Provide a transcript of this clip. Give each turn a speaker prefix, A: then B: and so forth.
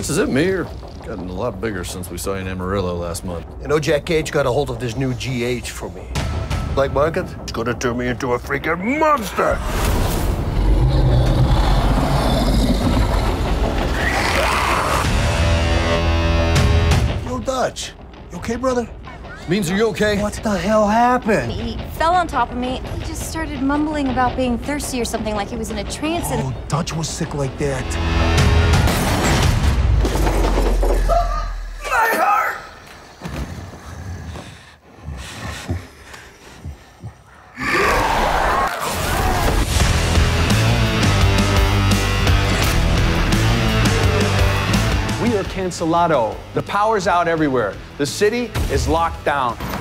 A: Is it me or gotten a lot bigger since we saw you in Amarillo last month?
B: You know, Jack Cage got a hold of this new GH for me. Like market? It's gonna turn me into a freaking monster! Yo, Dutch. You okay, brother?
A: Means, are you okay?
B: What the hell happened?
C: He fell on top of me. He just started mumbling about being thirsty or something, like he was in a trance and...
B: Oh, Dutch was sick like that. My heart!
D: We are cancelado. The power's out everywhere. The city is locked down.